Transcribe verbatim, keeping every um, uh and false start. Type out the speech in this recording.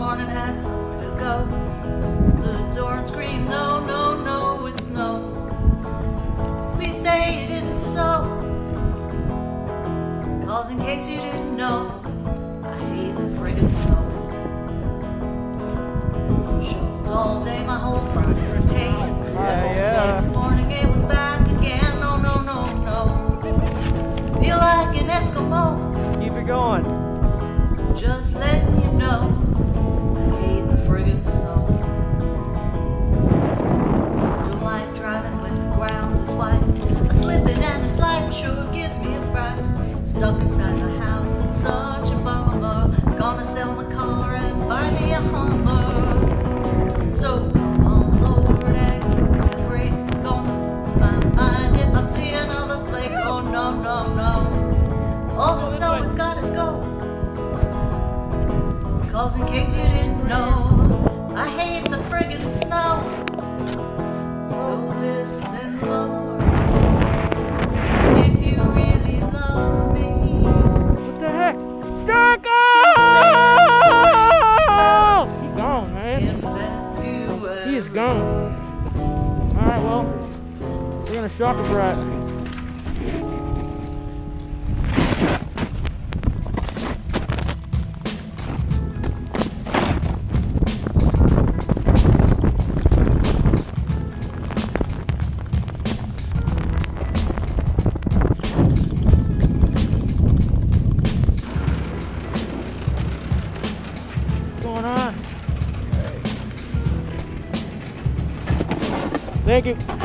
morning had somewhere to go. Blew the door and screamed, no, no, no, it's no. Please say it isn't so. Cause in case you didn't know, I hate the friggin' snow. Shoveled all day, my whole body's in pain. Yeah, yeah. Next morning it was back again. No, no, no, no. Feel like an Eskimo. Keep it going. Just letting you know, I hate the friggin' snow. Don't like driving when the ground is white. A slipping and a sliding sure gives me a fright. Stuck inside my house, it's such a bummer. Gonna sell my car and buy me a Hummer. So come on, Lord, and give me a break. Gonna lose my mind if I see another flake. Oh no, no, no. All the snow has gotta go. Cause in case you didn't know, I hate the friggin' snow. So listen, Lord, if you really love me. What the heck? Sturkle! He's gone, man. He is gone. Alright, well, we're gonna shock him right. Going on. Thank you.